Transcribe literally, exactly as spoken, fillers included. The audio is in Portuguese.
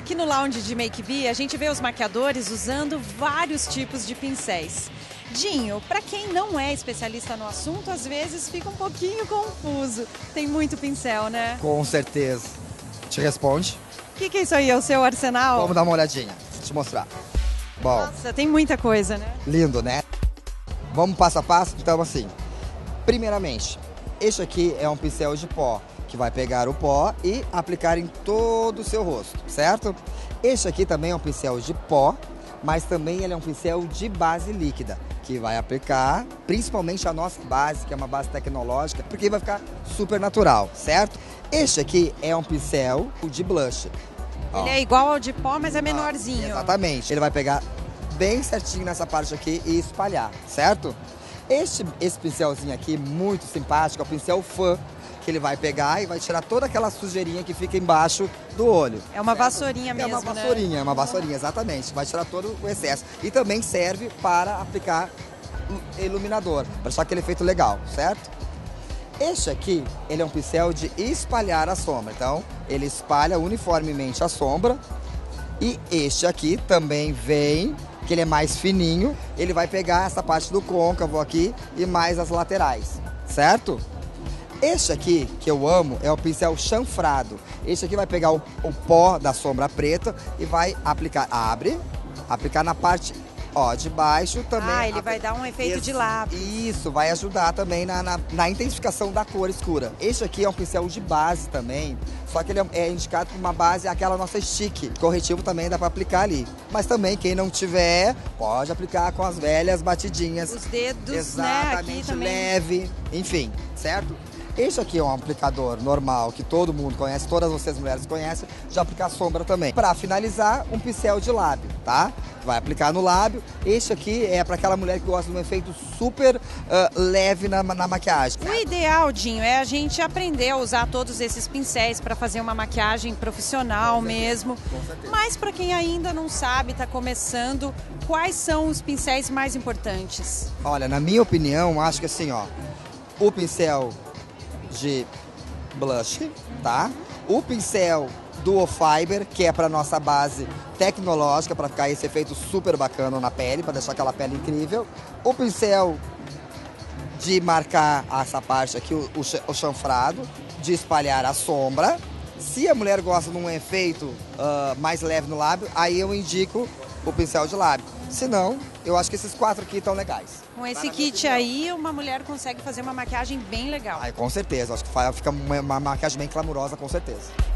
Aqui no Lounge de Make Be, a gente vê os maquiadores usando vários tipos de pincéis. Dinho, para quem não é especialista no assunto, às vezes fica um pouquinho confuso. Tem muito pincel, né? Com certeza. Te responde. O que, que é isso aí? É o seu arsenal? Vamos dar uma olhadinha, vou te mostrar. Bom, Nossa, tem muita coisa, né? lindo, né? Vamos passo a passo? Então, assim, primeiramente, este aqui é um pincel de pó, que vai pegar o pó e aplicar em todo o seu rosto, certo? Este aqui também é um pincel de pó, mas também ele é um pincel de base líquida, que vai aplicar principalmente a nossa base, que é uma base tecnológica, porque vai ficar super natural, certo? Este aqui é um pincel de blush. Ó. Ele é igual ao de pó, mas é menorzinho. Ah, exatamente. Ele vai pegar bem certinho nessa parte aqui e espalhar, certo? Este, esse pincelzinho aqui, muito simpático, é o pincel fã, que ele vai pegar e vai tirar toda aquela sujeirinha que fica embaixo do olho. É uma certo? vassourinha mesmo, É uma vassourinha, né? é uma vassourinha, exatamente. Vai tirar todo o excesso. E também serve para aplicar iluminador, para deixar aquele efeito legal, certo? Este aqui, ele é um pincel de espalhar a sombra. Então, ele espalha uniformemente a sombra. E este aqui também vem, que ele é mais fininho. Ele vai pegar essa parte do côncavo aqui e mais as laterais, certo? Este aqui, que eu amo, é o pincel chanfrado. Este aqui vai pegar o, o pó da sombra preta e vai aplicar, abre, aplicar na parte, ó, de baixo também. Ah, ele vai dar um efeito de lápis. Isso, vai ajudar também na, na, na intensificação da cor escura. Este aqui é um pincel de base também, só que ele é, é indicado por uma base, aquela nossa stick. Corretivo também dá para aplicar ali. Mas também, quem não tiver, pode aplicar com as velhas batidinhas. Os dedos, exatamente, né, aqui também. leve, enfim, certo? Este aqui é um aplicador normal, que todo mundo conhece, todas vocês mulheres conhecem, de aplicar sombra também. Para finalizar, um pincel de lábio, tá? Vai aplicar no lábio. Este aqui é para aquela mulher que gosta de um efeito super uh, leve na, na maquiagem. O ideal, Dinho, é a gente aprender a usar todos esses pincéis para fazer uma maquiagem profissional mesmo. Com certeza. Mas para quem ainda não sabe, está começando, quais são os pincéis mais importantes? Olha, na minha opinião, acho que assim, ó, o pincel de blush, tá? O pincel Duo Fiber, que é para nossa base tecnológica, para ficar esse efeito super bacana na pele, para deixar aquela pele incrível. O pincel de marcar essa parte aqui, o, o, o chanfrado, de espalhar a sombra. Se a mulher gosta de um efeito uh, mais leve no lábio, aí eu indico o pincel de lábio. Se não, eu acho que esses quatro aqui estão legais. Com esse kit aí, uma mulher consegue fazer uma maquiagem bem legal. Ai, com certeza, acho que fica uma, uma maquiagem bem clamorosa, com certeza.